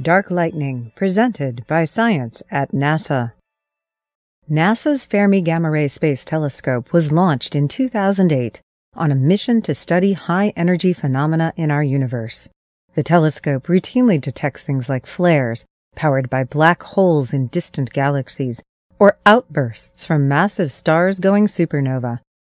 Dark Lightning, presented by Science at NASA. NASA's Fermi Gamma Ray Space Telescope was launched in 2008 on a mission to study high-energy phenomena in our universe. The telescope routinely detects things like flares powered by black holes in distant galaxies or outbursts from massive stars going supernova.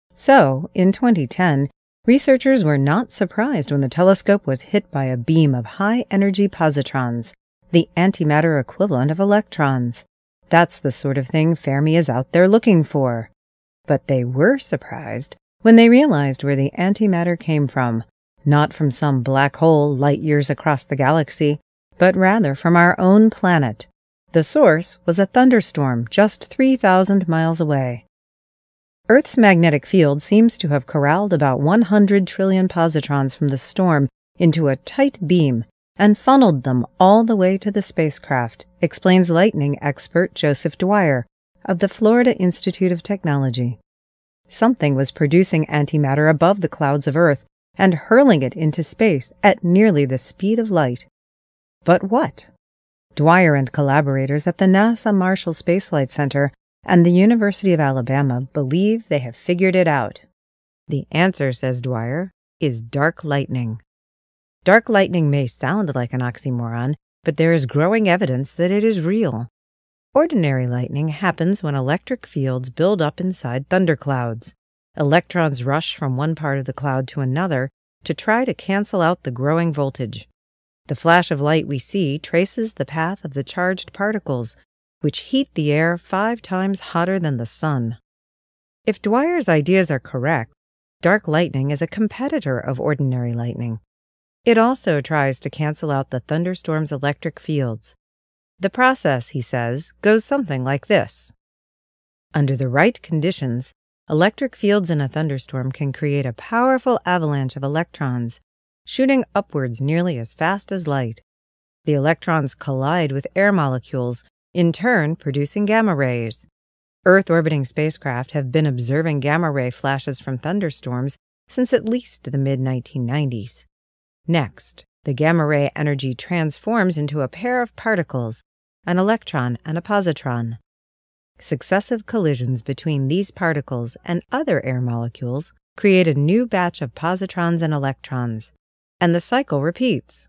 So, in 2010, researchers were not surprised when the telescope was hit by a beam of high-energy positrons, the antimatter equivalent of electrons. That's the sort of thing Fermi is out there looking for. But they were surprised when they realized where the antimatter came from, not from some black hole light years across the galaxy, but rather from our own planet. The source was a thunderstorm just 3,000 miles away. Earth's magnetic field seems to have corralled about 100 trillion positrons from the storm into a tight beam and funneled them all the way to the spacecraft, explains lightning expert Joseph Dwyer of the Florida Institute of Technology. Something was producing antimatter above the clouds of Earth and hurling it into space at nearly the speed of light. But what? Dwyer and collaborators at the NASA Marshall Space Flight Center and the University of Alabama believe they have figured it out. The answer, says Dwyer, is dark lightning. Dark lightning may sound like an oxymoron, but there is growing evidence that it is real. Ordinary lightning happens when electric fields build up inside thunderclouds. Electrons rush from one part of the cloud to another to try to cancel out the growing voltage. The flash of light we see traces the path of the charged particles, which heat the air 5 times hotter than the sun. If Dwyer's ideas are correct, dark lightning is a competitor of ordinary lightning. It also tries to cancel out the thunderstorm's electric fields. The process, he says, goes something like this. Under the right conditions, electric fields in a thunderstorm can create a powerful avalanche of electrons, shooting upwards nearly as fast as light. The electrons collide with air molecules, in turn producing gamma rays. Earth-orbiting spacecraft have been observing gamma ray flashes from thunderstorms since at least the mid-1990s. Next, the gamma ray energy transforms into a pair of particles, an electron and a positron. Successive collisions between these particles and other air molecules create a new batch of positrons and electrons, and the cycle repeats.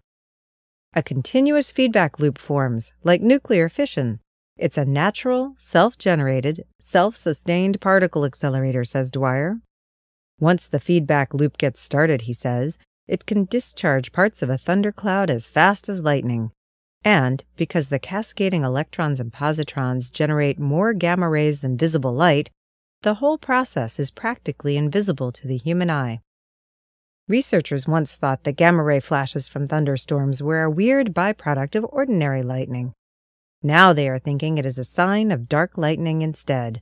A continuous feedback loop forms, like nuclear fission. It's a natural, self-generated, self-sustained particle accelerator, says Dwyer. Once the feedback loop gets started, he says, it can discharge parts of a thundercloud as fast as lightning. And, because the cascading electrons and positrons generate more gamma rays than visible light, the whole process is practically invisible to the human eye. Researchers once thought that gamma ray flashes from thunderstorms were a weird byproduct of ordinary lightning. Now they are thinking it is a sign of dark lightning instead.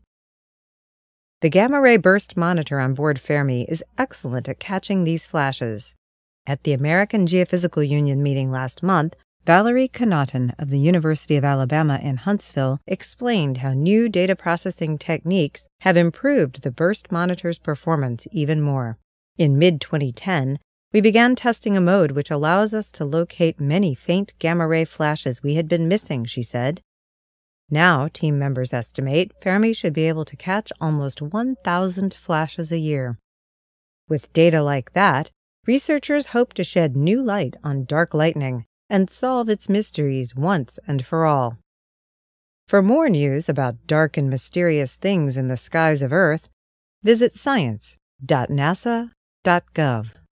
The gamma ray burst monitor on board Fermi is excellent at catching these flashes. At the American Geophysical Union meeting last month, Valerie Connaughton of the University of Alabama in Huntsville explained how new data processing techniques have improved the burst monitor's performance even more. In mid-2010, we began testing a mode which allows us to locate many faint gamma-ray flashes we had been missing, she said. Now, team members estimate Fermi should be able to catch almost 1,000 flashes a year. With data like that, researchers hope to shed new light on dark lightning and solve its mysteries once and for all. For more news about dark and mysterious things in the skies of Earth, visit science.nasa.gov.